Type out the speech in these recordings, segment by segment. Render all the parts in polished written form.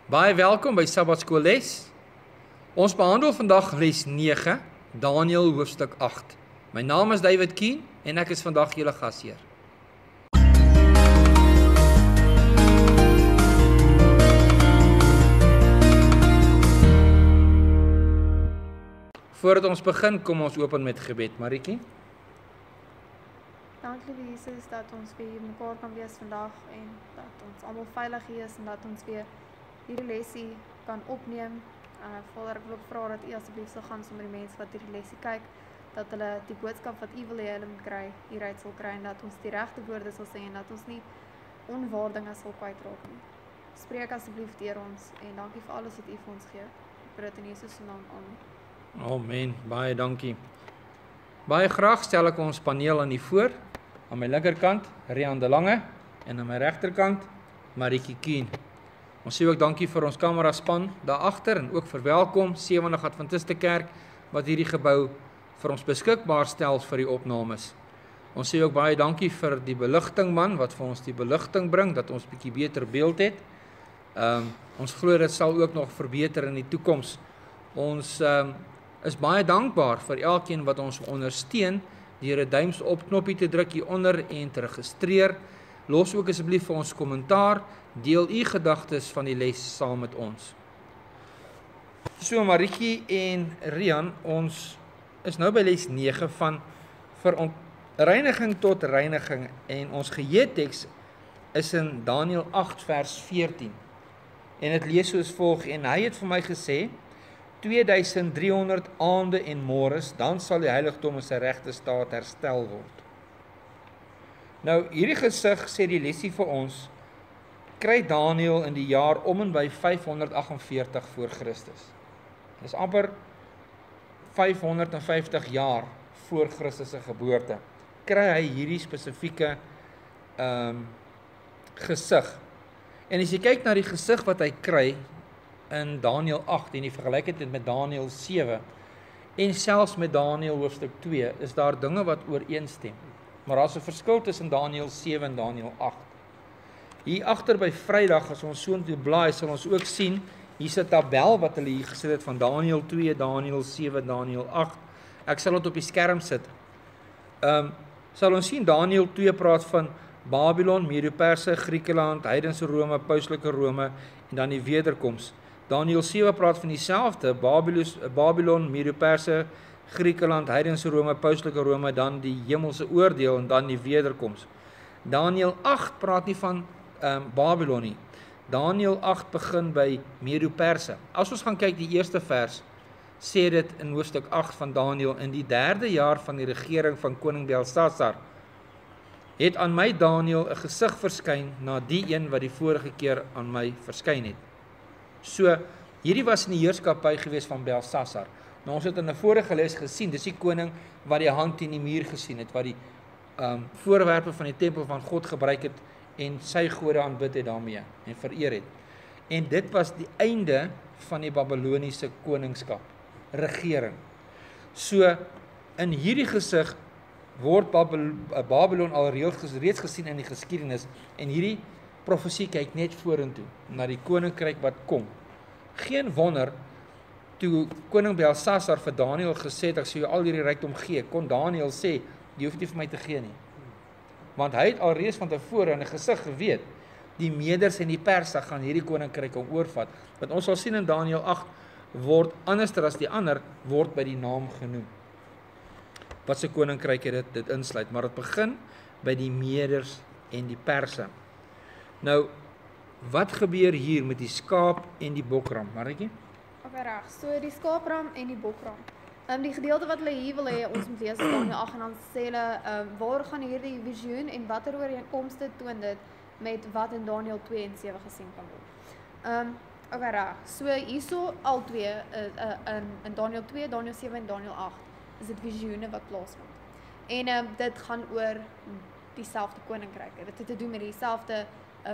Baie welkom by Sabbatskool les. Ons behandel vandag les 9, Daniël hoofstuk 8. My naam is David Keen en ek is vandag julle gasheer. Voordat ons begin, kom ons open met gebed. Marietjie. Dankie liewe Jesus dat ons weer hier mekaar kan wees vandag en dat ons almal veilig hier is en dat ons weer hierdie lesie kan opneem. Vader, ek wil ook vra dat U asseblief sal gaan saam met die mense wat hierdie lesie kyk, dat hulle die boodskap wat U wil hê hulle moet kry, hieruit sal kry en dat ons die regte woorde sal sê en dat ons nie onwaardinge sal kwytraak nie. Spreek asseblief deur ons en dankie vir alles wat U vir ons gee. Ek bid dit in Jesus se naam. Amen. Amen, baie dankie. Baie graag stel ek ons paneel aan die voor. Aan my linkerkant, Rian de Lange en aan my regterkant, Marietjie Keen. Ons sê ook dankie vir ons kameraspan daar agter en ook verwelkom 70 Adventiste Kerk wat hierdie gebou vir ons beskikbaar stel vir die opnames. Ons sê ook baie dankie vir die beligtingman wat vir ons die beligting bring dat ons bietjie beter beeld het. Ons glo dit sal ook nog verbeter in die toekoms. Ons is baie dankbaar vir elkeen wat ons ondersteun deur 'n duimsop knoppie te druk hieronder en te registreer. Los ook asseblief vir ons kommentaar, deel U gedagtes van die les saam met ons. So Marietjie en Rian, ons is nou by les 9 van reiniging tot reiniging en ons geheeteks is in Daniël 8 vers 14. En dit lees soos volg: en hy het vir my gesê, 2300 aande en môres, dan sal die heiligdom in sy regte staat herstel word. Nou, hierdie gesig sê die lesie vir ons, kry Daniël in die jaar om en by 548 voor Christus. Dis amper 550 jaar voor Christus se geboorte. Kry hy hierdie spesifieke gesig. En as jy kyk na die gesig wat hy kry in Daniël 8 en jy vergelyk dit met Daniël 7 en selfs met Daniël hoofstuk 2, is daar dinge wat ooreenstem. Maar daar's 'n verskil tussen Daniël 7 en Daniël 8. Hier agter by Vrydag, as ons soontoe blaai, sal ons ook sien, hier's 'n tabel wat hulle hier gesit het van Daniël 2, Daniël 7, Daniël 8. Ek sal dit op die skerm sit. Sal ons sien Daniël 2 praat van Babylon, Medo-Perse, Griekeland, heidense Rome, pauslike Rome en dan die wederkoms. Daniël 7 praat van dieselfde, Babylon, Medo-Perse, Griekeland, heidense Rome, pauslike Rome, dan die hemelse oordeel en dan die wederkoms. Daniël 8 praat nie van Babylon nie. Daniël 8 begin by Medo-Perse. As ons gaan kyk die eerste vers, sê dit in hoofstuk 8 van Daniël, in die 3de jaar van die regering van koning Belsasar, het aan my Daniël 'n gesig verskyn na die een wat die vorige keer aan my verskyn het. So, hierdie was in die heerskappy gewees van Belsasar. Nou, ons het in 'n vorige les gesien, dis die koning wat die hand in die muur gesien het, wat die voorwerpe van die tempel van God gebruik het en sy gode aanbid het daarmee en vereer het. En dit was die einde van die Babyloniese koningskap, regering. So, in hierdie gesig word Babylon al reeds gesien in die geskiedenis en hierdie profesie kyk net vorentoe na die koninkryk wat kom. Geen wonder toe koning Belsasar vir Daniël gesê het, ek sal jou al hierdie rykdom gee, kon Daniël sê, jy hoef nie vir my te gee nie. Want hy het alreeds van tevore in 'n gesig geweet, die Meders en die Perse gaan hierdie koninkryk oorvat. Wat ons sal sien in Daniël 8 word anderster as die ander word by die naam genoem. Wat se koninkryk het dit insluit, maar dit begin by die Meders en die Perse. Nou, wat gebeur hier met die skaap en die bokram, Marietjie? Okay, reg. So die skaapram en die bokram. Die gedeelte wat hulle hier wil hê ons moet lees is Daniël 8 en dan sê hulle waar gaan hierdie visioen en watter ooreenkomste toon dit met wat in Daniël 2 en 7 gesien kan word. Okay, reg. So hierso al twee in Daniël 2, Daniël 7 en Daniël 8 is dit visioene wat plaasvind. En dit gaan oor dieselfde koninkryke. Dit het te doen met dieselfde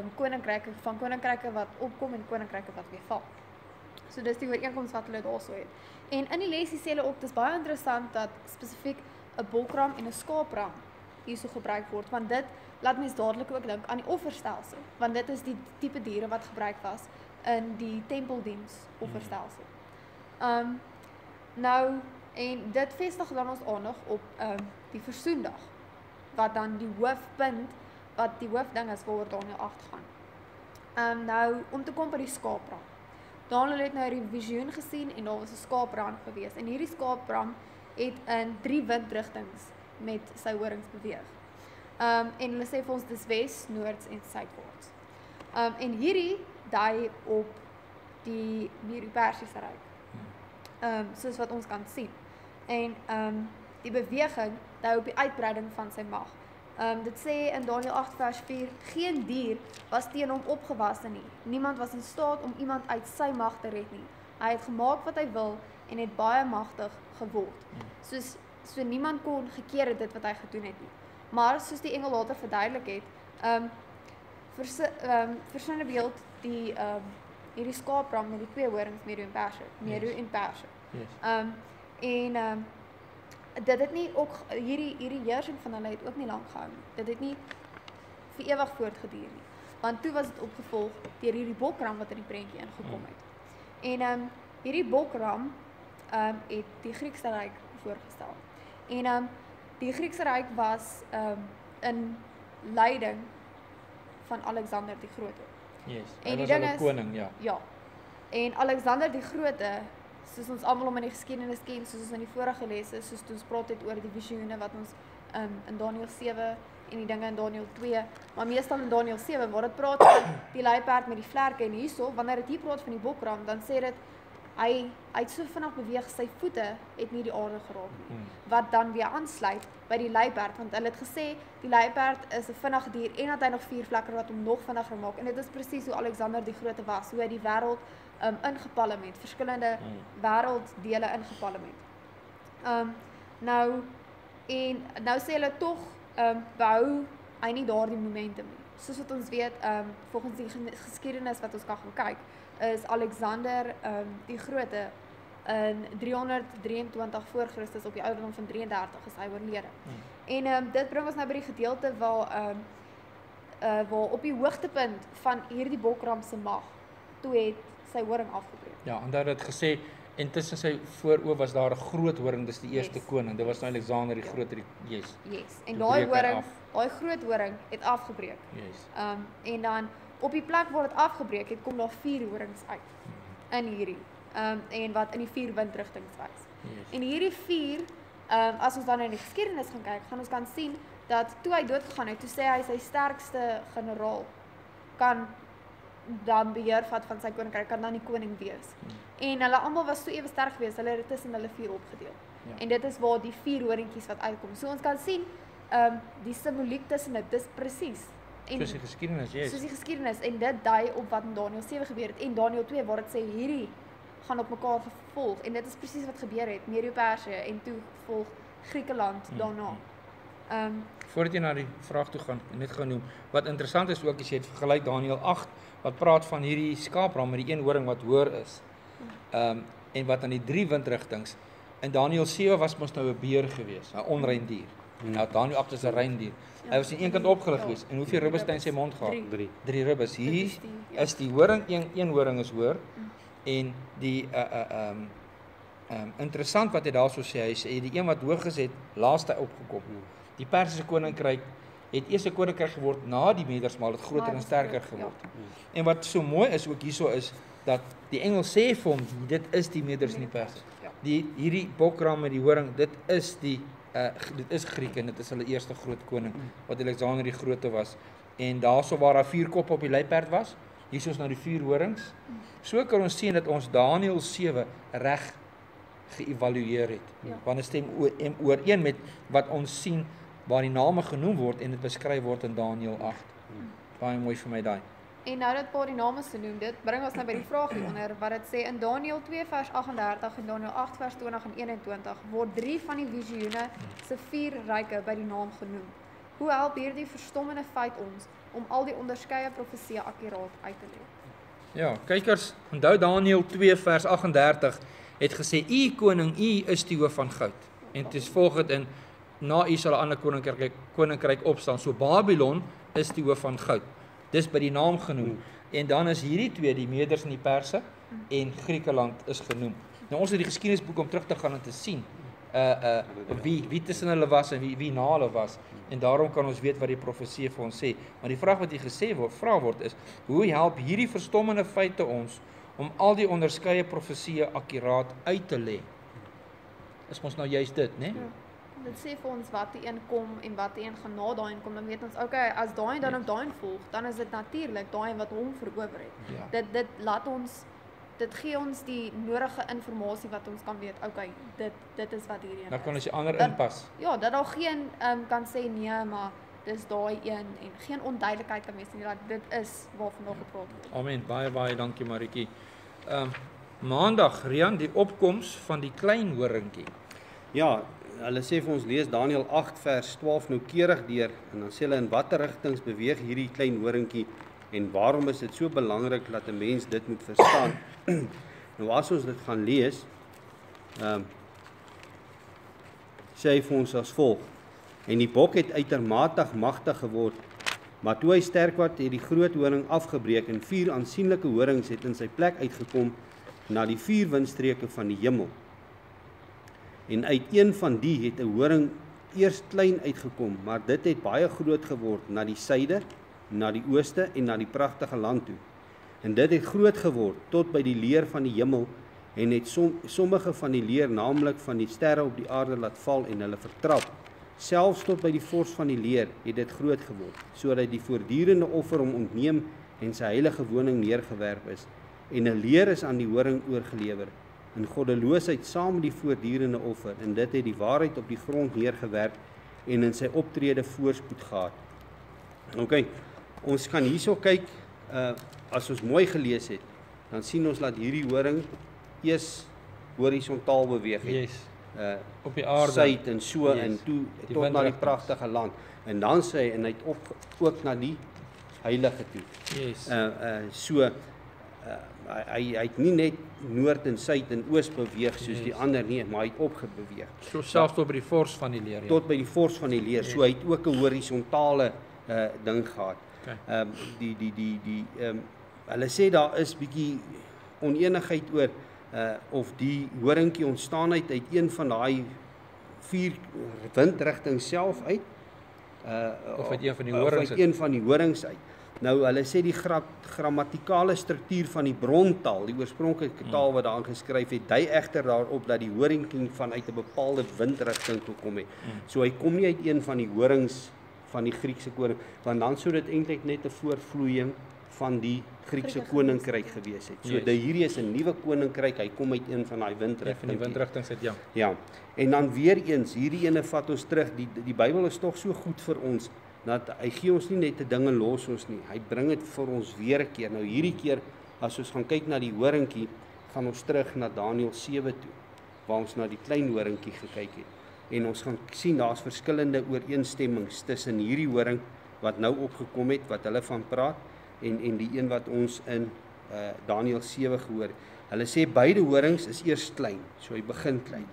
koninkryke wat opkom en koninkryke wat weer val. So dis die ooreenkoms wat hulle daarso het. En in die lesie sê hulle ook, dis baie interessant dat spesifiek 'n bokram en 'n skaapram hierso gebruik word, want dit laat mens dadelik ook dink aan die offerstelsel, want dit is die tipe diere wat gebruik was in die tempeldiens offerstelsel. Nou, en dit vestig dan ons aandag op die versoendag, wat dan die hoofpunt, wat die hoofding is waaroor Daniël 8 gaan. Nou, om te kom by die skaapram. Daniël het nou die visioen gesien en daar was 'n skaapram gewees. En hierdie skaapram het in 3 windrigtings met sy horings beweeg. En hulle sê vir ons dis wes, noords en suidwaarts. En hierdie dui op die Medo-Persiese ryk. Soos wat ons kan sien. En die beweging dui op die uitbreiding van sy mag. Dit sê in Daniël 8 vers 4, geen dier was teen hom opgewasse nie. Niemand was in staat om iemand uit sy mag te red nie. Hy het gemaak wat hy wil en het baie magtig geword. So niemand kon gekeer het dit wat hy gedoen het nie. Maar soos die engel later verduidelik het, versinne beeld die hierdie skaapram met die 2 horings, Medo en Perse. Dit het nie ook hierdie heersing van hulle het ook nie lank gehou nie. Dit het nie vir ewig voortgeduur nie. Want toe was dit opgevolg deur hierdie bokram wat in die prentjie ingekom het. En hierdie bokram het die Griekse ryk voorgestel. En die Griekse ryk was in leiding van Alexander die Grote. En die ding is koning, ja. En Alexander die Grote, soos ons almal hom in die geskiedenis ken, soos ons in die vorige lesse, soos toe ons praat het oor die visioene wat ons in Daniël 7 en die dinge in Daniël 2, maar meestal in Daniël 7 waar dit praat van die luiperd met die vlerke en hierso, wanneer dit hier praat van die bokram, dan sê dit hy het so vinnig beweeg, sy voete het nie die aarde geraak nie. Wat dan weer aansluit by die luiperd, want hulle het gesê die luiperd is 'n vinnige dier en dat hy nog 4 vlekke wat hom nog vinniger maak. En dit is presies hoe Alexander die Grote was, hoe hy die wêreld ingepalem het, verskillende wêrelddele ingepalem het. Nou sê hulle tog behou hy nie daardie momentum nie. Soos wat ons weet, volgens die geskiedenis wat ons kan gaan kyk, is Alexander die Grote in 323 voor Christus op die ouderdom van 33 is hy oorlede. En dit bring ons nou by die gedeelte waar op die hoogtepunt van hierdie bokram se mag, toe het sy horing afgebreek. Ja, en daar het gesê, en tussen sy vooroë was daar 'n groot horing, dis die eerste koning. Dit was nou Alexander die Grote. Yes. En daai horing, daai groot horing het afgebreek. En dan op die plek waar dit afgebreek het, kom daar 4 horings uit in hierdie. En wat in die 4 windrigtings wys. En hierdie 4, as ons dan in die geskiedenis gaan kyk, gaan ons kan sien dat toe hy doodgegaan het, toe sê hy sy sterkste generaal kan dan beheer vat van sy koninkryk, kan dan die koning wees. En hulle almal was so ewe sterk geweest, hulle het dit tussen hulle 4 opgedeel. En dit is waar die 4 horingkies wat uitkom. So ons kan sien, die simboliek tussen dit, dis presies. Soos die geskiedenis, Soos die geskiedenis, en dit dui op wat in Daniël 7 gebeur het, en Daniël 2, waar dit sê, hierdie gaan op mekaar gevolg, en dit is presies wat gebeur het, Medo-Persië, en toe volg Griekeland daarna. Voordat jy na die vraag toe gaan, net genoem, wat interessant is ook, as jy het vergelyk Daniël 8, wat praat van hierdie skaapram met die 1 horing wat hoër is, en wat aan die 3 windrigtings, in Daniël 7 was mos nou 'n beer gewees, 'n onrein dier. Nou Daniël 8 is 'n rein dier. Hy was aan een kant opgelig gewees, en hoeveel ribbes het hy in sy mond gehad? 3 ribbes. Hier is die horing, een horing is hoër, en die interessant wat hy daarso sê, hy sê die een wat hoog is het laaste opgekom. Die Persiese koninkryk het eers 'n koninkryk geword na die Meders, maar het groter en sterker geword. En wat so mooi is ook hierso is dat die engel sê vir hom, dit is die Meders en die Perse. Hierdie bokram met die horing, dit is Grieke en dit is hulle eerste groot koning wat Alexander die Grote was. En daarso waar daar 4 koppe op die luiperd was, hierso is nou die 4 horings. So kan ons sien dat ons Daniël 7 reg geëvalueer het. Want dit stem ooreen met wat ons sien waar die name genoem word en dit beskryf word in Daniël 8. Baie mooi vir my daai. En nou dat paar die name genoem, dit bring ons nou by die vraag hieronder, wat dit sê in Daniël 2 vers 38 en Daniël 8 vers 20 en 21, word 3 van die visioene se 4 ryke by die naam genoem. Hoe help hierdie verstommende feit ons om al die onderskeie profesieë akkuraat uit te lê? Ja, kykers, onthou Daniël 2 vers 38 het gesê, u koning, u is die hoof van goud. En dit is volgens in, na u sal 'n ander koninkryk opstaan. So Babylon is die hoof van goud. Dis by die naam genoem. En dan is hierdie twee, die Meders en die Perse, en Griekeland is genoem. Nou ons het die geskiedenisboek om terug te gaan en te sien wie tussen hulle was en wie na hulle was. En daarom kan ons weet wat die profesie vir ons sê. Maar die vraag wat hier gevra word is, hoe help hierdie verstommende feite ons om al die onderskeie profesieë akkuraat uit te lê? Is ons nou juist dit, né? Ja. Dit sê vir ons wat die een kom en wat die een gaan na daai een kom, dan weet ons, okay, as daai dan op daai volg, dan is dit natuurlik daai wat hom verower het. Ja. Dit gee ons die nodige inligting wat ons kan weet, okay, dit is wat hierdie een Dan kan is. ons die ander inpas. Ja, dat daar geen kan sê nee, maar dis daai een en geen onduidelikheid kan wees nie, dat dit is waarvan daar gepraat word. Amen. Baie dankie Maritjie. Maandag, Rian, die opkoms van die klein horingkie. Ja, hulle sê vir ons lees Daniël 8 vers 12 noukeurig deur en dan sê hulle in watter rigtings beweeg hierdie klein horingkie en waarom is dit so belangrik dat 'n mens dit moet verstaan? Nou as ons dit gaan lees, sê hy vir ons as volg: en die bok het uitermate magtig geword, maar toe hy sterk word, het die groot horing afgebreek en 4 aansienlike horings het in sy plek uitgekom na die 4 windstreke van die hemel. En uit een van die het 'n horing eers klein uitgekom, maar dit het baie groot geword na die suide, na die ooste en na die pragtige land toe. En dit het groot geword tot by die leer van die hemel en het sommige van die leer, naamlik van die sterre op die aarde laat val en hulle vertrap. Selfs tot by die vors van die leer het dit groot geword, sodat die voortdurende offer hom ontneem en sy heilige woning neergewerp is. En 'n leer is aan die horing oorgelewer, in goddeloosheid saam met die voortdurende offer, en dit het die waarheid op die grond neergewerp en in sy optrede voorspoed gehad. OK, ons kan hierso kyk, as ons mooi gelees het, dan sien ons dat hierdie horing eers horisontaal beweeg het. Yes. Op die aarde. Suid en so Yes. en toe Die tot na die windrigtings. pragtige land. En dan sê hy, en hy het ook na die heilige toe. Yes. Hy het nie net noord en suid en oos beweeg soos die ander nie, maar hy het opgebeweeg. So selfs tot by die vors van die leer. Ja. Tot by die vors van die leer. So hy het ook 'n horisontale ding gehad. Okay. Hulle sê daar is bietjie onenigheid oor of die horingkie ontstaan uit een van daai 4 windrigtings self uit, Of uit een van die of horings uit uit. een van die horings uit. Nou hulle sê die grammatikale struktuur van die brontaal, die oorspronklike taal wat daarin geskryf het, dui egter daarop dat die horingkie vanuit 'n bepaalde windrigting gekom het. So hy kom nie uit een van die horings van die Griekse koning, want dan sou dit eintlik net 'n voortvloeiing van die Griekse koninkryk gewees het. So Yes. hierdie is 'n nuwe koninkryk, hy kom uit een van daai Een van die windrigtinge. windrigtings uit, ja. Ja. En dan weer eens, hierdie ene vat ons terug. Die Bybel is tog so goed vir ons dat hy gee ons nie net 'n dinge los ons nie. Hy bring dit vir ons weer 'n keer. Nou hierdie keer as ons gaan kyk na die horingkie, gaan ons terug na Daniël 7 toe, waar ons na die klein horingkie gekyk het. En ons gaan sien daar's verskillende ooreenstemmings tussen hierdie horing wat nou opgekom het, wat hulle van praat, en die een wat ons in Daniël 7 gehoor het. Hulle sê beide horings is eers klein, so hy begin klein.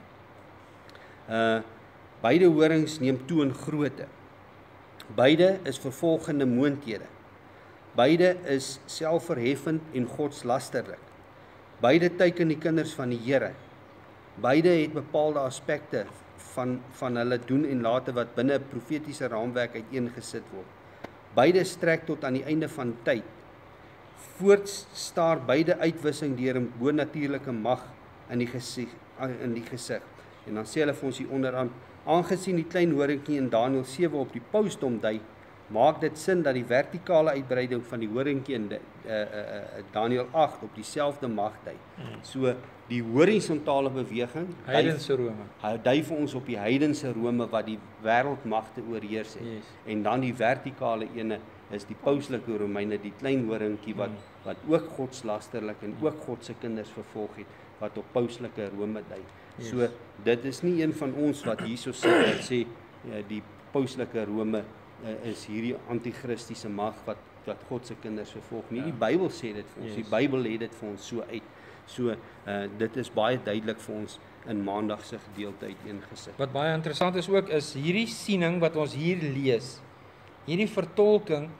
Beide horings neem toe in grootte. Beide is vervolgende moondhede. Beide is selfverheffend en godslasterlik. Beide teiken die kinders van die Here. Beide het bepaalde aspekte van hulle doen en late wat binne 'n profetiese raamwerk uiteengesit word. Beide strek tot aan die einde van tyd. Voorts staar beide uitwissing deur 'n bonatuurlike mag in die gesig. En dan sê hulle vir ons hier onderaan, aangesien die klein horingkie in Daniël 7 op die pausdom dui, maak dit sin dat die vertikale uitbreiding van die horingkie in Daniël 8 op dieselfde mag dui. So die horisontale beweging Heidense Rome. hy dui vir ons op die heidense Rome wat die wêreldmagte oorheers het. Yes. En dan die vertikale ene is die pauslike Romeine, die klein horingkie wat ook godslasterlik en ook God se kinders vervolg het, wat op pauslike Rome dui. Yes. So dit is nie een van ons wat hierso sit wat sê die pauslike Rome is hierdie antichristiese mag wat God se kinders vervolg nie. Die Bybel sê dit vir ons. Die Bybel lê dit vir ons so uit. So dit is baie duidelik vir ons in Maandag se gedeelte uiteengesit. Wat baie interessant is ook, is hierdie siening wat ons hier lees, hierdie vertolking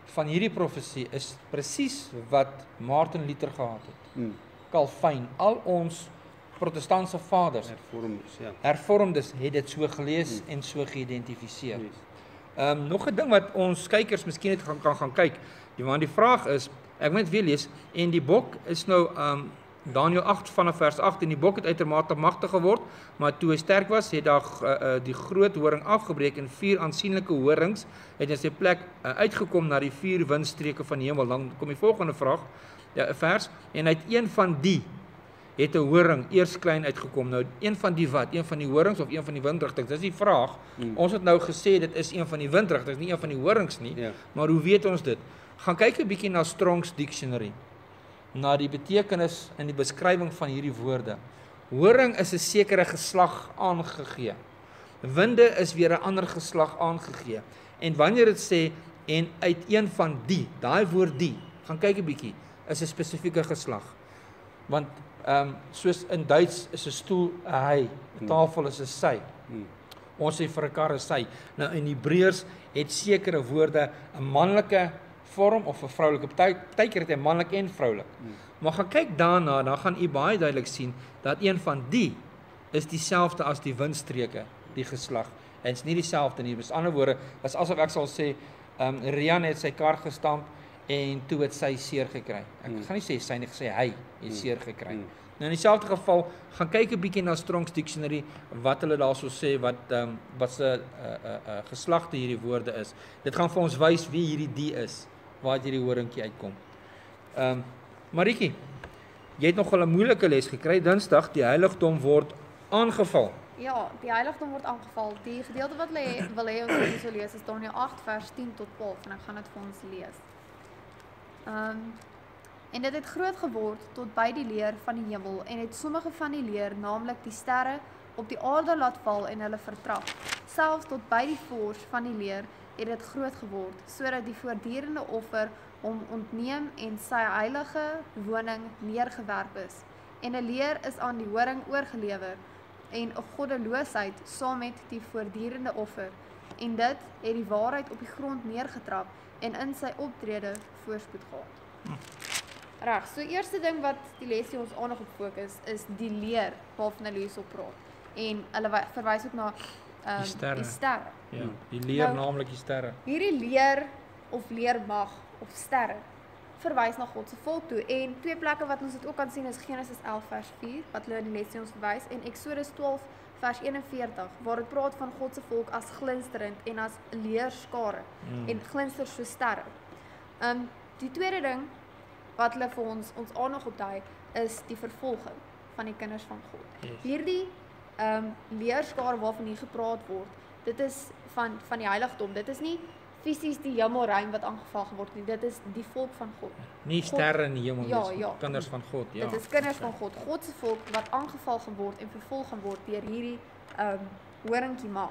van hierdie profesie is presies wat Martin Luther gehad het. Calvin, al ons protestantse vaders, hervormdes het dit so gelees en so geïdentifiseer. Nog 'n ding wat ons kykers miskien net kan gaan kyk, want die vraag is, ek moet weer lees, en die bok is nou Daniël 8 vanaf vers 8, en die bok het uitermate magtig geword, maar toe hy sterk was, het daar die groot horing afgebreek en 4 aansienlike horings het in sy plek uitgekom na die 4 windstreke van die hemel. Dan kom die volgende vraag, vers, en uit een van die het 'n horing eers klein uitgekom. Nou, een van die wat? Een van die horings of een van die windrigtings? Dis die vraag. Ons het nou gesê dit is een van die windrigtings, nie een van die horings nie, maar hoe weet ons dit? Gaan kyk 'n bietjie na Strong's Dictionary, na die betekenis en die beskrywing van hierdie woorde. Horing is 'n sekere geslag aangegee. Winde is weer 'n ander geslag aangegee. En wanneer dit sê, en uit een van die, daai woord die, gaan kyk 'n bietjie, is 'n spesifieke geslag. Want soos in Duits is 'n stoel 'n hy, 'n tafel is 'n sy. Ons sê vir 'n kar 'n sy. Nou in Hebreërs het sekere woorde 'n manlike vorm of 'n vroulike. Partykeer het hy manlik en vroulik. Maar gaan kyk daarna, dan gaan u baie duidelik sien dat een van die is dieselfde as die windstreke, die geslag. En is nie dieselfde nie. Met ander woorde, is asof ek sal sê, Rian het sy kar gestamp en toe het sy seer gekry. Ek gaan nie sê sy nie, gesê hy het seer gekry. Nou in dieselfde geval, gaan kyk 'n bietjie na Strong's Dictionary, wat hulle daarso sê, wat se geslagte hierdie woorde is. Dit gaan vir ons wys wie hierdie die is, waar hierdie horingkie uitkom. Maritjie, jy het nogal 'n moeilike les gekry, Dinsdag, die heiligdom word aangeval. Ja, die heiligdom word aangeval. Die gedeelte wat hulle wil hê ons moet lees is Daniël 8 vers 10 tot 12 en ek gaan dit vir ons lees. En dit het groot geword tot by die leer van die hemel en het sommige van die leer, naamlik die sterre, op die aarde laat val en hulle vertrap. Selfs tot by die vors van die leer het dit groot geword, sodat die voortdurende offer hom ontneem en sy heilige woning neergewerp is. En 'n leer is aan die horing oorgelewer en 'n goddeloosheid saam met die voortdurende offer. En dit het die waarheid op die grond neergetrap en in sy optrede voorspoed gehad. Reg, so eerste ding wat die lesie ons aandag op fokus is die leer waarvan hulle hierso praat. En hulle verwys ook na die sterre. Ja, die leer nou, naamlik die sterre. Hierdie leer of leermag of sterre verwys na God se volk toe. En twee plekke wat ons dit ook kan sien is Genesis 11 vers 4 wat hulle in die lesie ons verwys en Exodus 12 vers 41 waar dit praat van God se volk as glinsterend en as leerskare en glinster so sterre. Die tweede ding wat hulle vir ons aandag opdui is die vervolging van die kinders van God. Yes. Hierdie leerskare waarvan hier gepraat word, dit is van die heiligdom. Dit is nie fisies die hemelruim wat aangeval geword nie. Dit is die volk van God. Nie sterre in die hemel, ja, kinders van God, ja. Dit is kinders van God. God se volk wat aangeval geword en vervolg gaan word deur hierdie horingkie mag.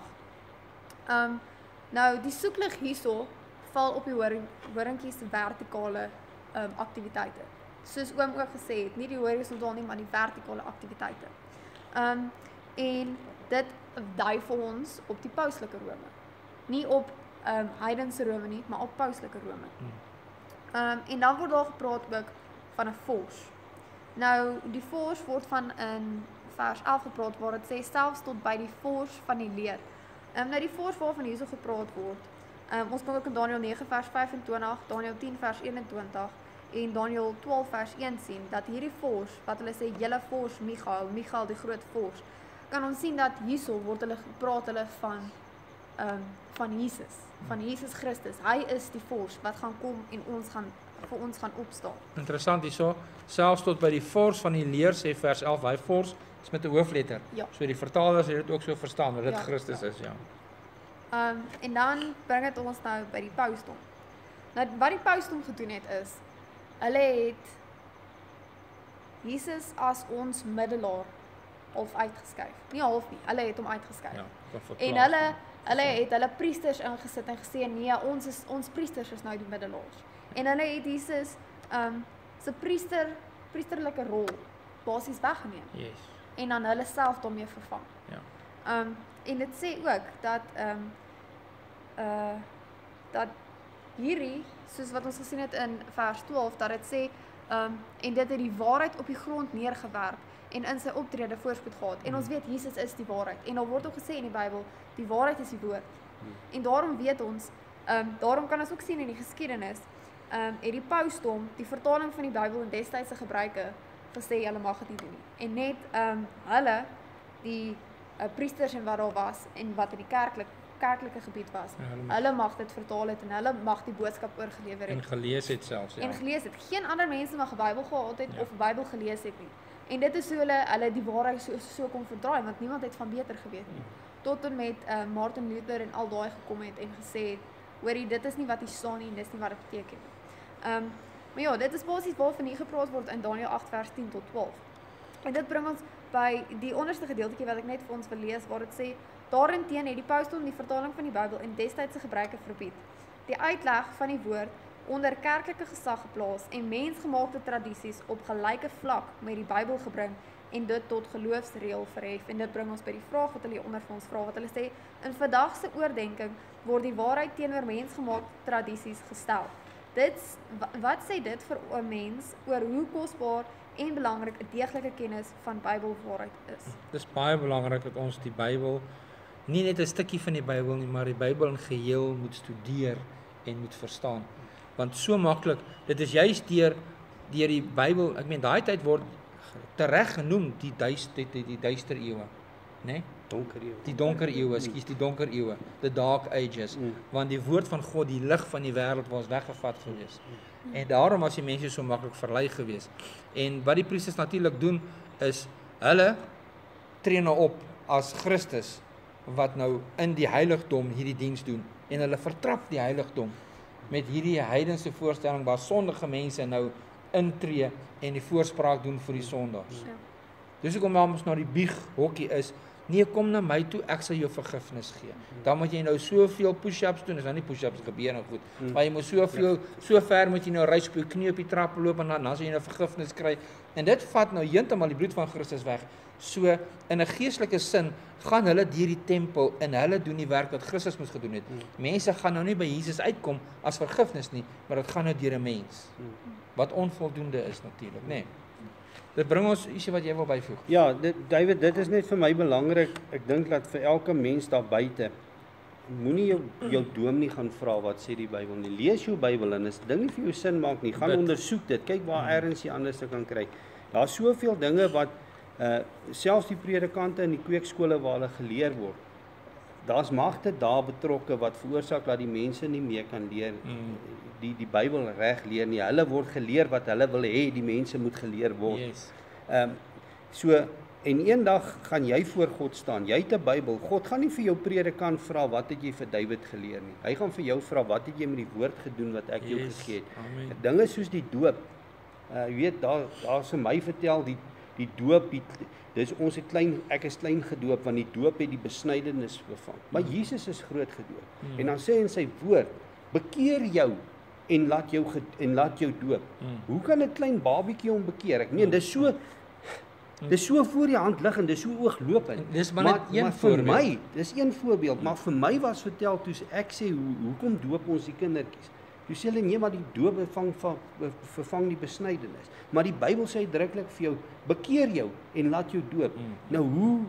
Nou die soeklig hierso val op die horingkie se vertikale aktiwiteite. Soos oom ook gesê het, nie die horisontaal nie, maar die vertikale aktiwiteite. En dit dui vir ons op die pauslike Rome. Nie op heidense Rome nie, maar op pauslike Rome. En dan word daar gepraat ook van 'n vors. Nou, die vors word van in vers 11 gepraat waar dit sê selfs tot by die vors van die leer. Nou die vors waarvan hierso gepraat word. Ons kan ook in Daniël 9 vers 25, Daniël 10 vers 21 en Daniël 12 vers 1 sien dat hierdie vors wat hulle sê julle vors Michael die groot vors, kan ons sien dat hierso word hulle praat hulle van Jesus, van Jesus Christus. Hy is die vors wat gaan kom en vir ons gaan opstaan. Interessant hierso, selfs tot by die vors van die leer sê vers 11, hy vors is met 'n hoofletter. Ja. So die vertalers het dit ook so verstaan dat dit Christus is, ja. En dan bring dit ons nou by die pausdom. Nou wat die pausdom gedoen het is, hulle het Jesus as ons middelaar half uitgeskuif. Nie half nie, hulle het hom uitgeskuif. Ja, en hulle het hulle priesters ingesit en gesê nee, ons priesters is nou die middelaars. En hulle het Jesus se priesterlike rol basies weggeneem. Yes. En dan hulle self daarmee vervang. Ja. En dit sê ook dat dat hierdie, soos wat ons gesien het in vers 12, dat dit sê, en dit het die waarheid op die grond neergewerp en in sy optrede voorspoed gehad. En ons weet, Jesus is die waarheid. En daar word ook gesê in die Bybel, die waarheid is die woord. En daarom weet ons, daarom kan ons ook sien in die geskiedenis, het die pausdom, die vertaling van die Bybel in destydse gebruike, gesê, julle mag dit nie doen nie. En net hulle, die priesters en wat daar was, en wat in die kerklike gebied was, hulle mag dit vertaal het, en hulle mag die boodskap oorgelewer het. En gelees het selfs, ja. En gelees het. Geen ander mense mag 'n Bybel gehad het, of 'n Bybel gelees het nie. En dit is hoe hulle die waarheid so kon verdraai, want niemand het van beter geweet nie. Tot en met Martin Luther en al daai gekom het en gesê het, hoorie, dit is nie wat hier staan nie, en dis nie wat dit beteken nie. Maar ja, dit is basies waarvan hier gepraat word in Daniël 8 vers 10 tot 12. En dit bring ons by die onderste gedeeltjie wat ek net vir ons wil lees, waar dit sê, daarenteen het die pausdom die vertaling van die Bybel in destydse gebruike verbied. Die uitleg van die woord onder kerklike gesag geplaas en mensgemaakte tradisies op gelyke vlak met die Bybel gebring en dit tot geloofsreël verhef. En dit bring ons by die vraag wat hulle onder vir ons vra, wat hulle sê, in vandag se oordenking word die waarheid teenoor mensgemaakte tradisies gestel. Wat sê dit vir 'n mens oor hoe kosbaar en belangrik 'n deeglike kennis van Bybelwaarheid is? Dis baie belangrik dat ons die Bybel, nie net 'n stukkie van die Bybel nie, maar die Bybel in geheel moet studeer en moet verstaan. Want so maklik, dit is juist deur die Bybel, ek meen daai tyd word tereg genoem die duister eeue, né? Donker eeue. Die donker eeue, die donker eeue, the dark ages, want die woord van God, die lig van die wêreld was weggevat gewees. En daarom was die mense so maklik verlei gewees. En wat die priesters natuurlik doen is hulle tree nou op as Christus wat nou in die heiligdom hierdie diens doen en hulle vertrap die heiligdom met hierdie heidense voorstelling waar sondige mense nou intree en die voorspraak doen vir die sondaars. Ja. Dis hoekom ons na die bieghokkie is, nee, kom na my toe, ek sal jou vergifnis gee. Dan moet jy nou soveel push-ups doen, is nou nie push-ups gebeur nou goed, maar jy moet so ver moet jy nou reis op jou knie op die trap loop en dan sal jy nou vergifnis kry. En dit vat nou heeltemal die bloed van Christus weg. So in 'n geestelike sin gaan hulle deur die tempel en hulle doen die werk wat Christus moes gedoen het. Mense gaan nou nie by Jesus uitkom as vergifnis nie, maar dit gaan nou deur 'n mens. Wat onvoldoende is natuurlik, né? Dit bring ons ietsie wat jy wil byvoeg. Ja, David, dit is net vir my belangrik. Ek dink dat vir elke mens daar buite, moenie jou dominee gaan vra wat sê die Bybel nie. Lees jou Bybel en as ding nie vir jou sin maak nie, gaan ondersoek dit. Kyk waar elders jy anders kan kry. Daar's soveel dinge wat selfs die predikante in die kweekskole waar hulle geleer word. Daar's magte daar betrokke wat veroorsaak dat die mense nie meer kan leer die Bybel reg leer nie. Hulle word geleer wat hulle wil hê die mense moet geleer word. Yes. So en eendag gaan jy voor God staan. Jy het 'n Bybel. God gaan nie vir jou predikant vra wat het jy vir David geleer nie. Hy gaan vir jou vra wat het jy met die woord gedoen wat ek jou gegee het. Amen. Dinge soos die doop. Jy weet daar's vir my vertel die doop, dis ons het ek is klein gedoop want die doop het die besnydenis vervang. Maar Jesus is groot gedoop. En dan sê in sy woord, bekeer jou en laat jou doop. Hoe kan 'n klein babietjie hom bekeer? Ek meen dis so voor die hand liggend, dis so ooglopend. Dis maar net een voorbeeld. Vir my, dis een voorbeeld, maar vir my was vertel toe ek sê hoekom doop ons die kindertjies? Jy sê hulle nee, maar die doop vervang die besnydenis. Maar die Bybel sê uitdruklik vir jou, bekeer jou en laat jou doop. Nou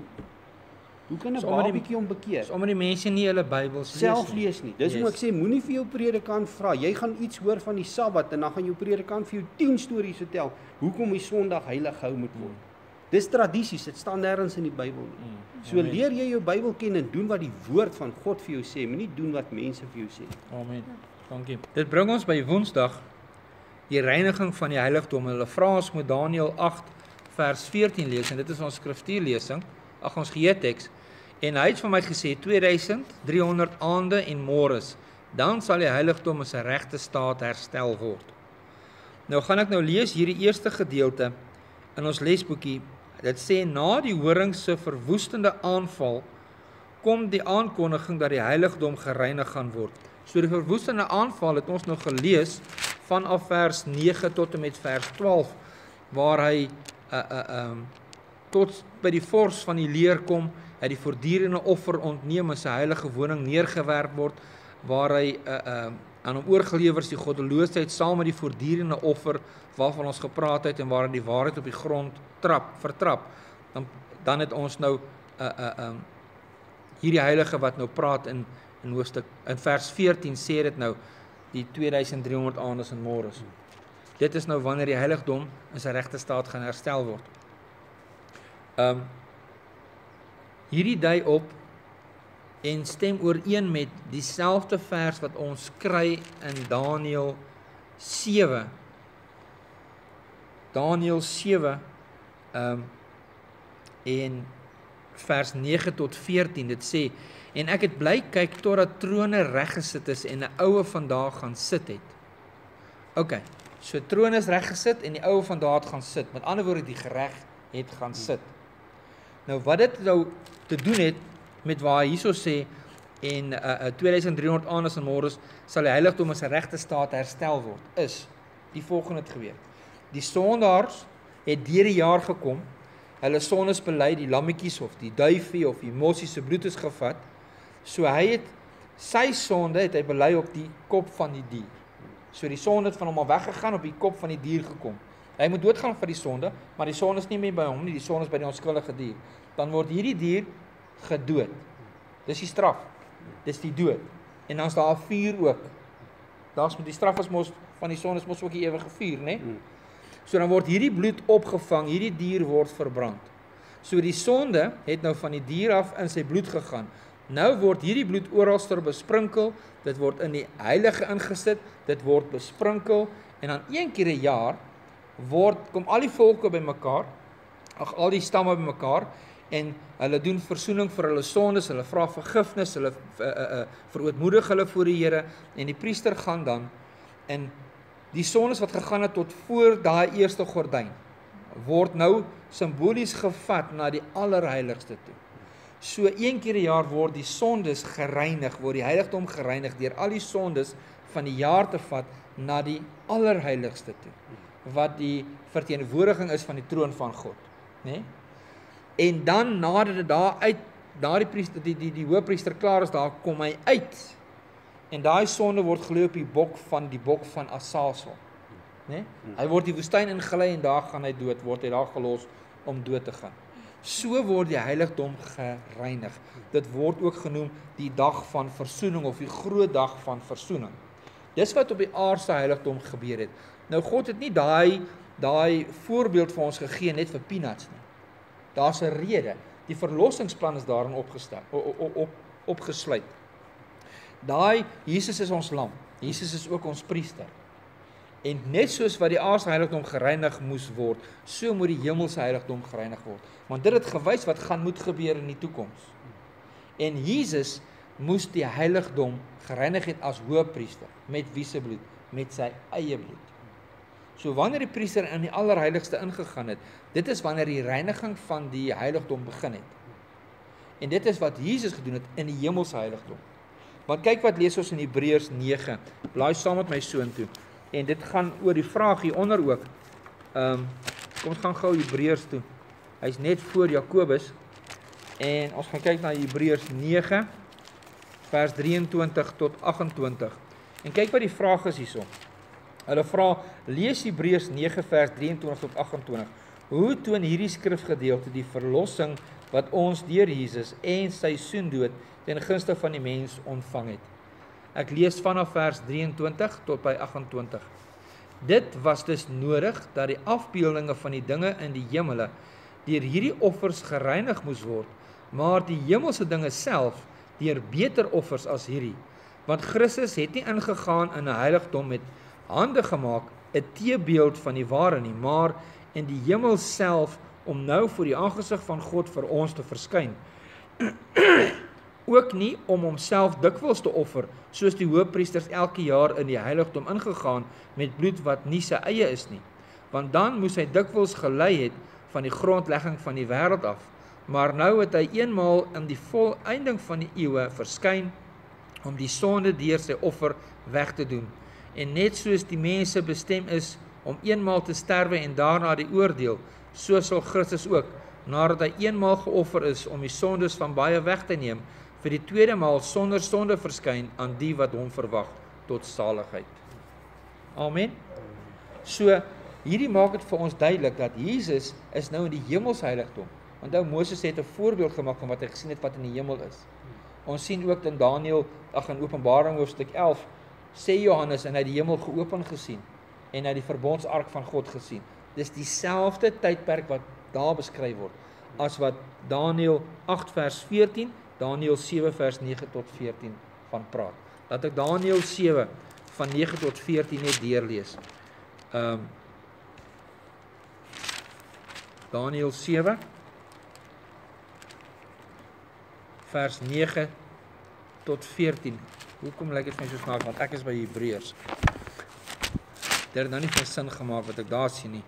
hoe kan 'n babietjie hom bekeer? Omdat die mense nie hulle Bybels Self lees nie. Dis hoe ek sê, moenie vir jou predikant vra. Jy gaan iets hoor van die Sabbat en dan gaan jou predikant vir jou 10 stories vertel hoekom die Sondag heilig gehou moet word. Dis tradisies, dit staan nêrens in die Bybel nie. So leer jy jou Bybel ken en doen wat die woord van God vir jou sê, moenie doen wat mense vir jou sê. Amen. Dankie. Dit bring ons by Woensdag, die reiniging van die heiligdom. Hulle vra ons moet Daniël 8 vers 14 lees en dit is ons skriftuurlesing, ons geheeteks. En hy het vir my gesê 2300 aande en môres, dan sal die heiligdom in sy regte staat herstel word. Nou gaan ek nou lees hierdie eerste gedeelte in ons lesboekie. Dit sê na die horing se verwoestende aanval kom die aankondiging dat die heiligdom gereinig gaan word. So die verwoestende aanval het ons nou gelees vanaf vers 9 tot en met vers 12 waar hy tot by die vors van die leer kom, hy die voortdurende offer ontneem en sy heilige woning neergewerp word, waar hy aan hom oorgelewer is die goddeloosheid saam met die voortdurende offer waarvan ons gepraat het en waarin die waarheid op die grond vertrap, dan het ons nou hierdie heilige wat nou praat in hoofstuk, in vers 14 sê dit nou, die 2300 aandes en môres. Dit is nou wanneer die heiligdom in sy regte staat gaan herstel word. Hierdie dui op en stem ooreen met dieselfde vers wat ons kry in Daniël 7. Daniël 7 en vers 9 tot 14, dit sê, en ek het bly kyk totdat trone reggesit is en 'n oue vandag gaan sit het. OK, so troon is reggesit en die oue vandag gaan sit. Met ander woorde, die gereg het gaan sit. Nou wat dit nou te doen het met waar hy hierso sê en 2300 aandes en môres sal die heiligdom in sy regte staat herstel word, is die volgende het gebeur. Die sondaars het deur die jaar gekom, hulle sondes bely, die lammetjies of die duifie of die mossie se bloed is gevat. So hy het sy sonde het hy bely op die kop van die dier. So die sonde het van hom al weggegaan, op die kop van die dier gekom. Hy moet doodgaan vir die sonde, maar die sonde is nie meer by hom nie, die sonde is by die onskuldige dier. Dan word hierdie dier gedood. Dis die straf. Dis die dood. En dan is daar 'n vuur ook. Daar's met die straf is mos van die sonde is mos ook die ewige vuur, né? So dan word hierdie bloed opgevang, hierdie dier word verbrand. So die sonde het nou van die dier af in sy bloed gegaan. Nou word hierdie bloed oralster besprinkel, dit word in die heilige ingesit, dit word besprinkel en dan een keer 'n jaar kom al die volke bymekaar, al die stamme bymekaar en hulle doen versoening vir hulle sondes, hulle vra vergifnis, hulle verootmoedig hulle voor die Here en die priester gaan dan en die sondes wat gegaan het tot voor daai eerste gordyn word nou simbolies gevat na die allerheiligste toe. So een keer 'n jaar word die sondes gereinig, word die heiligdom gereinig deur al die sondes van die jaar te vat na die allerheiligste toe, wat die verteenwoordiging is van die troon van God, né? En dan nadat dit daar uit, daardie priester, die hoëpriester klaar is, daar kom hy uit. En daai sonde word gelê op die bok van Azazel, né? Hy word die woestyn ingelei en daar gaan hy dood, word hy daar gelos om dood te gaan. So word die heiligdom gereinig. Dit word ook genoem die dag van versoening of die groot dag van versoening. Dis wat op die aardse heiligdom gebeur het. Nou God het nie daai voorbeeld vir ons gegee net vir peanuts nie. Daar's 'n rede. Die verlossingsplan is daarin opgesluit. Jesus is ons lam. Jesus is ook ons priester. En net soos wat die aardse heiligdom gereinig moes word, so moet die hemelse heiligdom gereinig word. Want dit het gewys wat moet gebeur in die toekoms. En Jesus moes die heiligdom gereinig het as hoëpriester. Met wie se bloed? Met sy eie bloed. So wanneer die priester in die allerheiligste ingegaan het, dit is wanneer die reiniging van die heiligdom begin het. En dit is wat Jesus gedoen het in die hemelse heiligdom. Want kyk wat lees ons in Hebreërs 9. Blaai saam met my soontoe. En dit gaan oor die vraag hieronder ook. Kom ons gaan gou Hebreërs toe. Hy's net voor Jakobus. En ons gaan kyk na Hebreërs 9 vers 23 tot 28. En kyk wat die vraag is hierso. Hulle vra, lees Hebreërs 9 vers 23 tot 28. Hoe toon hierdie skrifgedeelte die verlossing wat ons deur Jesus en sy soendood ten gunste van die mens ontvang het? Ek lees vanaf vers 23 tot by 28. Dit was dus nodig dat die afbeeldinge van die dinge in die hemele deur hierdie offers gereinig moes word, maar die hemelse dinge self deur beter offers as hierdie. Want Christus het nie ingegaan in 'n heiligdom met hande gemaak, 'n teebeeld van die ware nie, maar in die hemel self om nou voor die aangesig van God vir ons te verskyn. Ook nie om homself dikwels te offer, soos die hoëpriesters elke jaar in die heiligdom ingegaan met bloed wat nie sy eie is nie. Want dan moes hy dikwels gelei het van die grondlegging van die wêreld af. Maar nou het hy eenmaal in die volëinding van die eeue verskyn om die sonde deur sy offer weg te doen. En net soos die mense bestem is om eenmaal te sterwe en daarna die oordeel, so sal Christus ook, nadat hy eenmaal geoffer is om die sondes van baie weg te neem, vir die tweede maal sonder sonde verskyn aan die wat hom verwag. tot saligheid. Amen. So, hierdie maak dit vir ons duidelik dat Jesus is nou in die hemelsheiligdom. Onthou Moses het 'n voorbeeld gemaak van wat hy gesien het wat in die hemel is. Ons sien ook in in Openbaring hoofstuk 11, sê Johannes en hy het die hemel geopen gesien en hy het die verbondsark van God gesien. Dis dieselfde tydperk wat daar beskryf word as wat Daniël 8 vers 14, Daniël 7 vers 9 tot 14 van praat. Laat ek Daniël 7 van 9 tot 14 net deurlees. Daniël 7 vers 9 tot 14. Hoekom lyk dit vir my so snaaks, want ek is by Hebreërs. Dit het nou nie vir sin gemaak wat ek daar sien nie.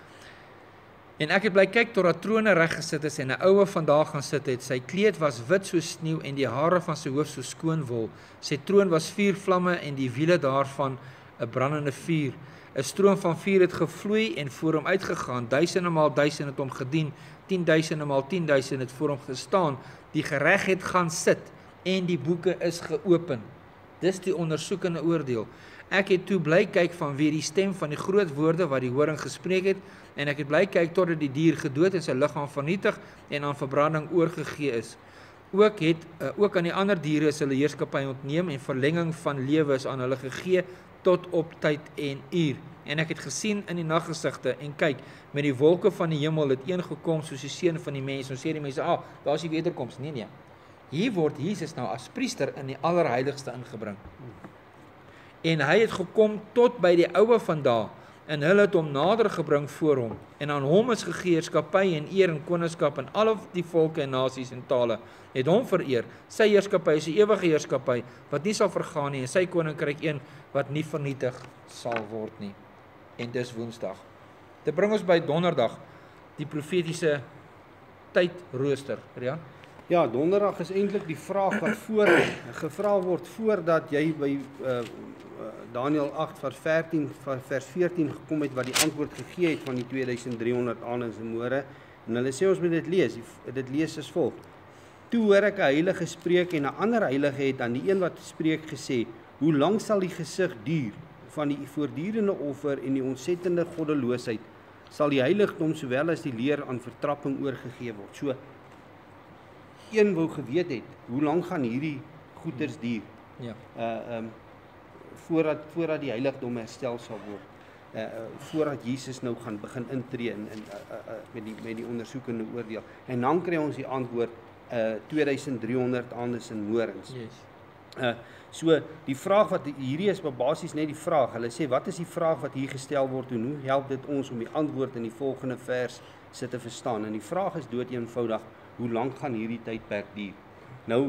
En ek het bly kyk totdat trone reg gesit is en 'n oue vandag gaan sit het. Sy kleed was wit soos sneeu en die hare van sy hoof so skoon wol. Sy troon was 4 vlamme en die wiele daarvan 'n brandende vuur. 'n Stroom van vuur het gevloei en voor hom uitgegaan. Duisende maal duisend het hom gedien. 10.000 maal 10.000 het voor hom gestaan. Die gereg het gaan sit en die boeke is geopen. Dis die ondersoekende oordeel. Ek het toe bly kyk van wie die stem van die groot woorde wat die horing gespreek het, en ek het bly kyk totdat die dier gedood en sy liggaam vernietig en aan verbranding oorgegee is. Ook aan die ander diere is hulle heerskappy ontneem en verlenging van lewe is aan hulle gegee tot op tyd en uur. En ek het gesien in die naggesigte en kyk, met die wolke van die hemel het een gekom soos die seun van die mens. Nou sê die mense, daar is die wederkoms. Nee. Hier word Jesus nou as priester in die allerheiligste ingebring. En hy het gekom tot by die oue van daar, en hulle het hom nader gebring voor hom, en aan hom is gegee heerskappy en eer en koningskap en al die volke en nasies en tale het hom vereer. Sy heerskappy is 'n ewige heerskappy wat nie sal vergaan nie, en sy koninkryk een wat nie vernietig sal word nie. En dis Woensdag. Dit bring ons by Donderdag, die profetiese tydrooster, Rian. Ja, Donderdag is eintlik die vraag wat gevra word voordat jy by Daniël 8 vers 14 gekom het wat die antwoord gegee het van die 2300 aanhouers en môre. En hulle sê ons moet dit lees. Dit lees as volg: Toe hoor ek 'n heilige spreek en 'n ander heilige het aan die een wat spreek gesê: Hoe lank sal die gesig duur van die voortdurende offer en die ontsettende goddeloosheid sal die heiligdom sowel as die leer aan vertrapping oorgegee word? So een wou geweet het, hoe lank gaan hierdie goeders duur? Ja. Voordat die heiligdom herstel sal word. Voordat Jesus nou gaan begin intree met die ondersoekende oordeel. En dan kry ons die antwoord 2300 aandes en morens. Yes. So die vraag wat hierdie is basies net die vraag. Hulle sê wat is die vraag wat hier gestel word en hoe help dit ons om die antwoord in die volgende vers sit te verstaan? En die vraag is dood eenvoudig, hoe lank gaan hierdie tydperk duur? Nou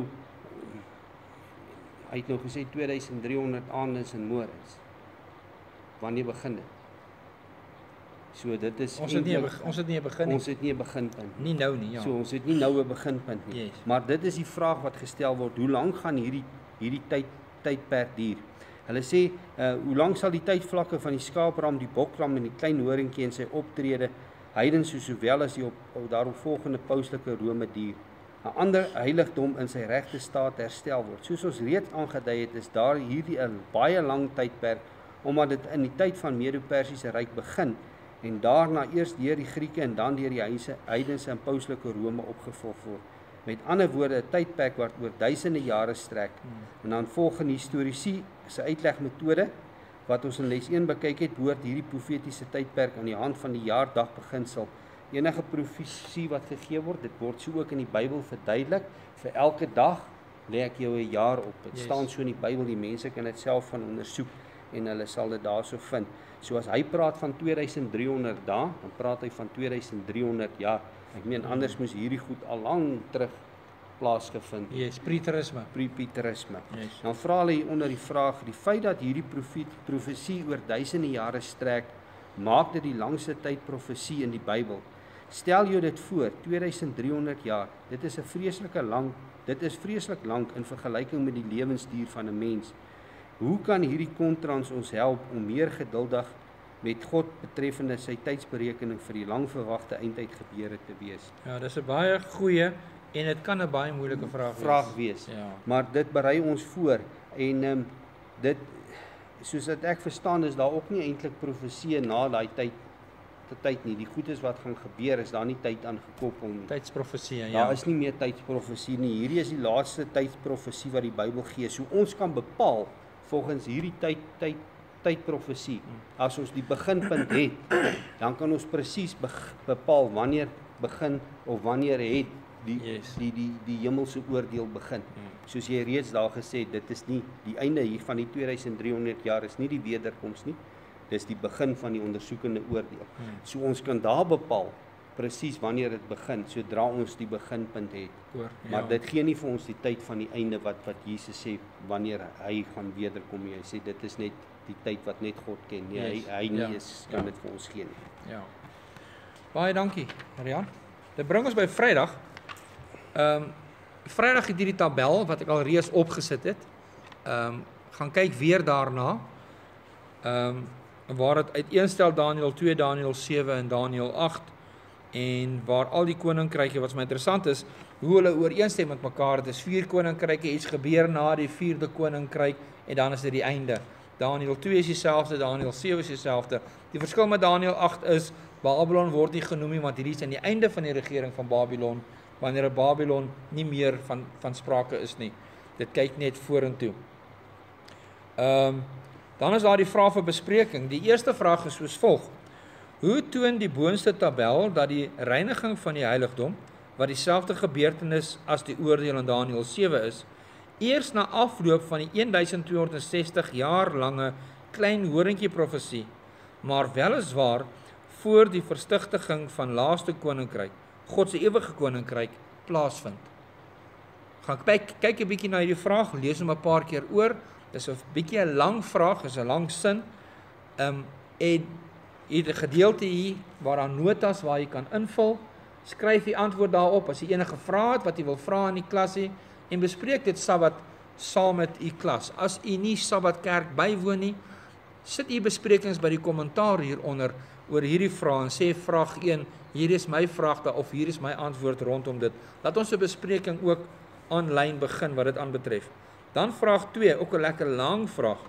hy het nou gesê 2300 aandes en morens. Wanneer begin dit? So dit is Ons het nie 'n begin nie. Ons het nie 'n beginpunt nie. Nie nou nie, ja. So ons het nie nou 'n beginpunt nie. Yes. Maar dit is die vraag wat gestel word. Hoe lank gaan hierdie tydperk duur? Hulle sê hoe lank sal die tydvlakke van die skaapram, die bokram en die klein horingkie en sy optrede heidens sowel as die daaropvolgende pauslike Rome duur? 'n ander heiligdom in sy regte staat herstel word. Soos ons reeds aangedui het, is daar hierdie 'n baie lang tydperk, omdat dit in die tyd van Medo-Persiese ryk begin en daarna eers deur die Grieke en dan deur die heidense en pauslike Rome opgevolg word. Met ander woorde, 'n tydperk wat oor duisende jare strek. En dan volgens historiese se uitlegmetode wat ons in les 1 bekyk het, behoort hierdie profetiese tydperk aan die hand van die jaardag beginsel. Enige profesie wat gegee word, dit word so ook in die Bybel verduidelik. Vir elke dag lê ek jou 'n jaar op. Dit staan so in die Bybel, die mense kan dit self van ondersoek en hulle sal dit daarso vind. So as hy praat van 2300 dae, dan praat hy van 2300 jaar. Ek meen anders moes hierdie goed al lank terug plaasgevind het. Yes, preterisme. Preterisme. Yes. Dan vra hulle onder die vraag, die feit dat hierdie profesie oor duisende jare strek, maak dit die langste tyd profesie in die Bybel. Stel jou dit voor, 2300 jaar. Dit is vreeslik lank in vergelyking met die lewensduur van 'n mens. Hoe kan hierdie kontrans ons help om meer geduldig met God betreffende sy tydsberekening vir die lang verwagte eindtyd gebeure te wees? Ja, dis 'n baie goeie en dit kan 'n baie moeilike vraag wees. Ja. Ja. Maar dit berei ons voor en soos dat ek verstaan is daar ook nie eintlik profeseë na daai tyd nie. Die goed is wat gaan gebeur, is daar nie tyd aan gekoppel nie. Tydsprofesie, ja. Daar is nie meer tydsprofesie nie. Hierdie is die laaste tydsprofesie wat die Bybel gee. So ons kan bepaal volgens hierdie tydprofesie. As ons die beginpunt het, dan kan ons presies bepaal wanneer begin of wanneer het die hemelse oordeel begin. Soos jy reeds daar gesê het, dit is nie die einde hier van die 2300 jaar is nie die wederkoms nie. Dis die begin van die ondersoekende oordeel. So ons kan daar bepaal presies wanneer dit begin, sodra ons die beginpunt het. Maar dit gee nie vir ons die tyd van die einde wat Jesus sê wanneer hy gaan wederkom. Hy sê dit is net die tyd wat net God ken. Nee, hy nie is kan dit vir ons gee nie. Ja. Baie dankie, Rian. Dit bring ons by Vrydag. Vrydag het hierdie tabel wat ek al reeds opgesit het. Gaan kyk weer daarna. Waar dit uiteenstel Daniël 2, Daniël 7 en Daniël 8 en waar al die koninkryke wat my interessant is, hoe hulle ooreenstem met mekaar. Dit is 4 koninkryke, iets gebeur na die 4de koninkryk en dan is dit die einde. Daniël 2 is dieselfde, Daniël 7 is dieselfde. Die verskil met Daniël 8 is Babylon word nie genoem nie, want hierdie is aan die einde van die regering van Babylon, wanneer Babylon nie meer van sprake is nie. Dit kyk net vorentoe. Dan is daar die vraag vir bespreking. Die eerste vraag is soos volg. Hoe toon die boonste tabel dat die reiniging van die heiligdom, wat dieselfde gebeurtenis as die oordeel in Daniël 7 is, eers na afloop van die 1260 jaar lange klein horingkie profesie, maar weliswaar voor die verstigtiging van laaste koninkryk, God se ewige koninkryk, plaasvind? Gaan kyk 'n bietjie na hierdie vraag, lees hom 'n paar keer oor. Dis 'n bietjie 'n lang vraag, is 'n lang sin. En hier 'n gedeelte hier waar daar notas waar jy kan invul. Skryf die antwoord daarop as jy enige vrae het wat jy wil vra in die klasie en bespreek dit Sabbat saam met u klas. As u nie Sabbat kerk bywoon nie, sit u besprekings by die kommentaar hieronder oor hierdie vraag en sê vraag 1, hier is my vraag daar of hier is my antwoord rondom dit. Laat ons 'n bespreking ook aanlyn begin wat dit aanbetref. Dan vraag 2, ook 'n lekker lang vraag.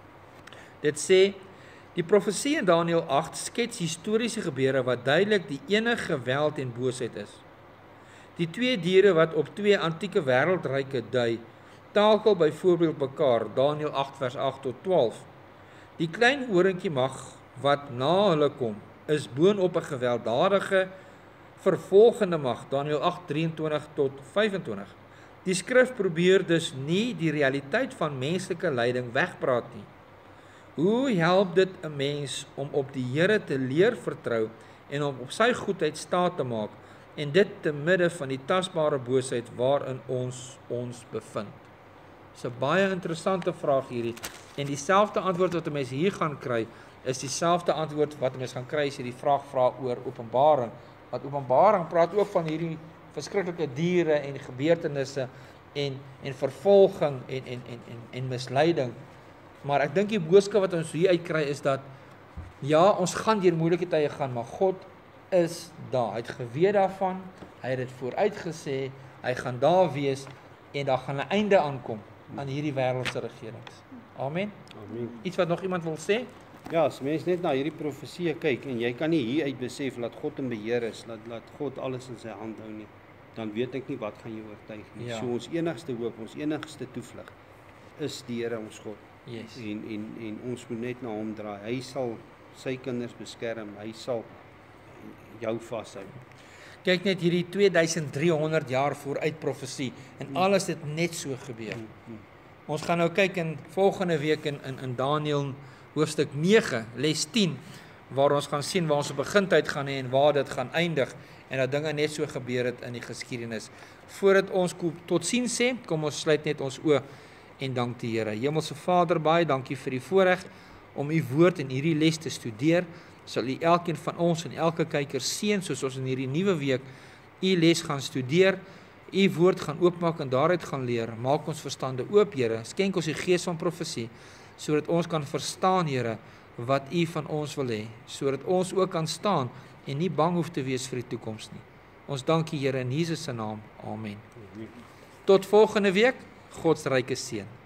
Dit sê, die profesie in Daniël 8 skets historiese gebeure wat duidelik die enige geweld en boosheid is. Die 2 diere wat op 2 antieke wêreldryke dui, takel byvoorbeeld mekaar, Daniël 8 vers 8 tot 12. Die klein horingkie mag wat na hulle kom, is boonop 'n gewelddadige vervolgende mag, Daniël 8 23 tot 25. Die skrif probeer dus nie die realiteit van menslike lyding wegpraat nie. Hoe help dit 'n mens om op die Here te leer vertrou en om op sy goedheid staat te maak en dit te midde van die tasbare boosheid waarin ons bevind? Dis 'n baie interessante vraag hierdie en dieselfde antwoord wat 'n mens hier gaan kry is dieselfde antwoord wat 'n mens gaan kry as jy die vraag vra oor Openbaring. Want Openbaring praat ook van hierdie verskriklike diere en gebeurtenisse en vervolging en misleiding. Maar ek dink die boodskap wat ons hier uitkry is dat ja, ons gaan deur moeilike tye gaan, maar God is daar. Hy het geweet daarvan, hy het dit vooruitgesê, hy gaan daar wees en daar gaan 'n einde aankom aan hierdie wêreldse regerings. Amen. Amen. Iets wat nog iemand wil sê? Ja, as mens net na hierdie profesie kyk en jy kan nie hier uit besef dat God in beheer is, laat God alles in sy hand hou nie, dan weet ek nie wat gaan jou oortuig nie. Ja. So ons enigste hoop, ons enigste toevlug is die Here ons God. Yes. En ons moet net na hom draai. Hy sal sy kinders beskerm. Hy sal jou vashou. Kyk net hierdie 2300 jaar vooruit profesie en alles het net so gebeur. Ons gaan nou kyk in volgende week in Daniël hoofstuk 9, les 10, waar ons gaan sien waar ons op begintyd gaan hê en waar dit gaan eindig en dat dinge net so gebeur het in die geskiedenis. Voordat ons totsiens sê, kom ons sluit net ons oë en dank die Here. Hemelse Vader, baie dankie vir die voorreg om u woord en hierdie les te studeer. Sal u elkeen van ons en elke kyker seën soos ons in hierdie nuwe week u les gaan studeer, u woord gaan oopmaak en daaruit gaan leer. Maak ons verstande oop, Here. Skenk ons die gees van profesie sodat ons kan verstaan, Here, wat u van ons wil hê, sodat ons ook kan staan en nie bang hoef te wees vir die toekoms nie. Ons dank u, Here, in Jesus se naam. Amen. Tot volgende week. God se ryke seën.